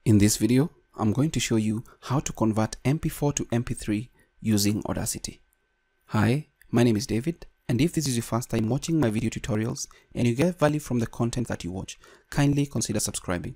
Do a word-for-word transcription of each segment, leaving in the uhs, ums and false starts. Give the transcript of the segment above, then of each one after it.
In this video, I'm going to show you how to convert M P four to M P three using Audacity. Hi, my name is David, and if this is your first time watching my video tutorials and you get value from the content that you watch, kindly consider subscribing.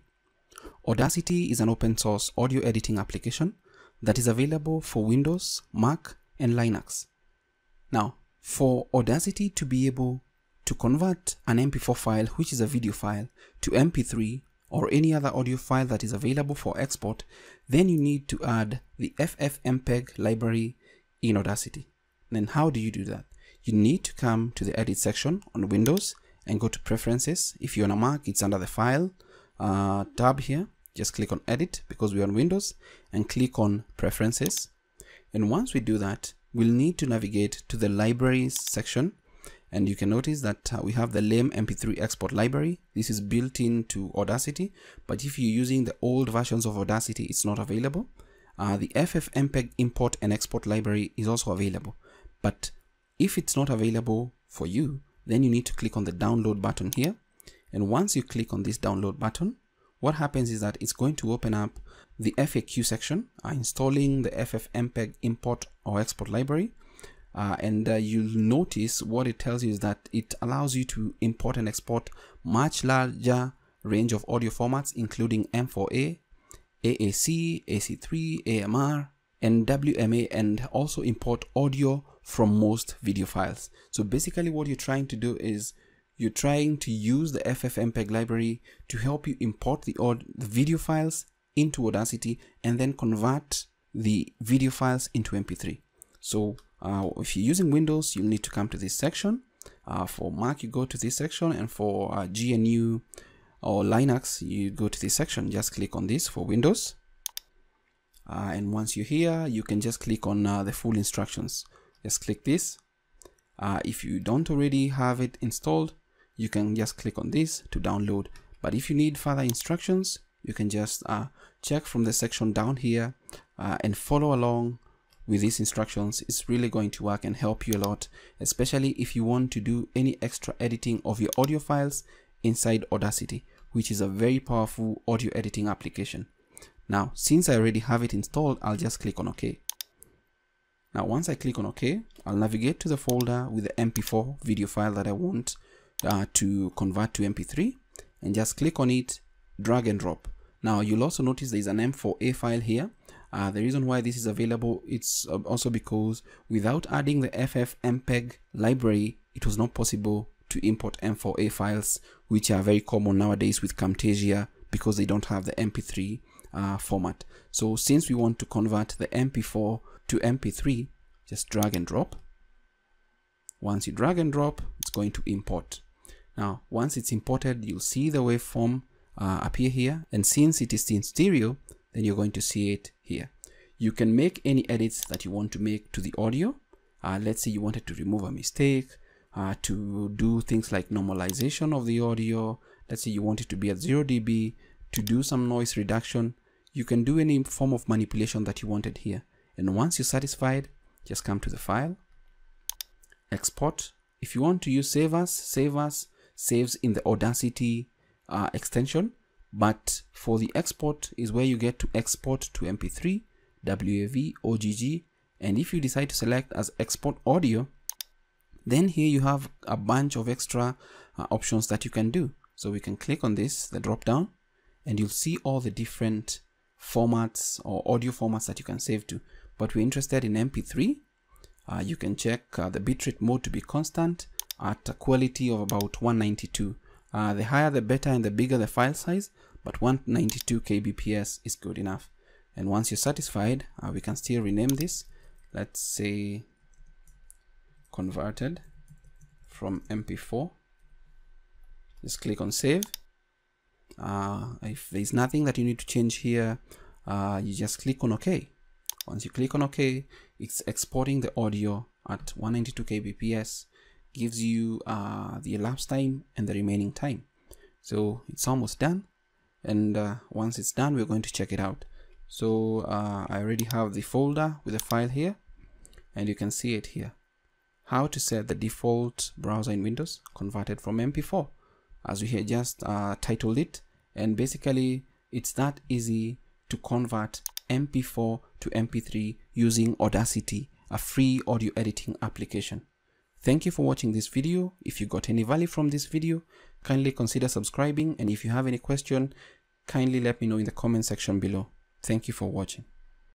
Audacity is an open source audio editing application that is available for Windows, Mac, and Linux. Now, for Audacity to be able to convert an M P four file, which is a video file, to M P three or any other audio file that is available for export, then you need to add the FFmpeg library in Audacity. Then how do you do that? You need to come to the edit section on Windows and go to preferences. If you're on a Mac, it's under the file uh, tab here. Just click on edit because we're on Windows and click on preferences. And once we do that, we'll need to navigate to the libraries section. And you can notice that uh, we have the lame M P three export library. This is built into Audacity, but if you're using the old versions of Audacity, it's not available. Uh, the FFmpeg import and export library is also available. But if it's not available for you, then you need to click on the download button here. And once you click on this download button, what happens is that it's going to open up the F A Q section, uh, installing the FFmpeg import or export library. Uh, and uh, you'll notice what it tells you is that it allows you to import and export much larger range of audio formats, including M four A, A A C, A C three, A M R, and W M A, and also import audio from most video files. So basically what you're trying to do is you're trying to use the FFmpeg library to help you import the, the video files into Audacity and then convert the video files into M P three. So uh, if you're using Windows, you'll need to come to this section. Uh, for Mac, you go to this section, and for uh, G N U or Linux, you go to this section. Just click on this for Windows. Uh, and once you're here, you can just click on uh, the full instructions. Just click this. Uh, if you don't already have it installed, you can just click on this to download. But if you need further instructions, you can just uh, check from the section down here uh, and follow along with these instructions. It's really going to work and help you a lot, especially if you want to do any extra editing of your audio files inside Audacity, which is a very powerful audio editing application. Now, since I already have it installed, I'll just click on OK. Now, once I click on OK, I'll navigate to the folder with the M P four video file that I want uh, to convert to M P three, and just click on it, drag and drop. Now, you'll also notice there's an M four A file here. Uh, the reason why this is available, it's also because without adding the FFmpeg library, it was not possible to import M four A files, which are very common nowadays with Camtasia because they don't have the M P three uh, format. So since we want to convert the M P four to M P three, just drag and drop. Once you drag and drop, it's going to import. Now, once it's imported, you'll see the waveform uh, appear here. And since it is in stereo, then you're going to see it here. You can make any edits that you want to make to the audio. Uh, let's say you wanted to remove a mistake, uh, to do things like normalization of the audio. Let's say you want it to be at zero D B, to do some noise reduction. You can do any form of manipulation that you wanted here. And once you're satisfied, just come to the file, export. If you want to use Save As, Save As saves in the Audacity uh, extension. But for the export is where you get to export to M P three, W A V, O G G. And if you decide to select as export audio, then here you have a bunch of extra uh, options that you can do. So we can click on this, the drop down, and you'll see all the different formats or audio formats that you can save to. But we're interested in M P three. Uh, you can check uh, the bitrate mode to be constant at a quality of about one ninety-two. Uh, the higher the better and the bigger the file size, but one ninety-two K B P S is good enough. And once you're satisfied, uh, we can still rename this. Let's say converted from M P four. Just click on save. Uh, if there's nothing that you need to change here, uh, you just click on OK. Once you click on OK, it's exporting the audio at one ninety-two K B P S. Gives you uh, the elapsed time and the remaining time. So it's almost done, and uh, once it's done, we're going to check it out. So uh, I already have the folder with the file here, and you can see it here. How to set the default browser in Windows converted from M P four, as we had just uh, titled it. And basically It's that easy to convert M P four to M P three using Audacity, a free audio editing application. Thank you for watching this video. If you got any value from this video, kindly consider subscribing, and if you have any question, kindly let me know in the comment section below. Thank you for watching.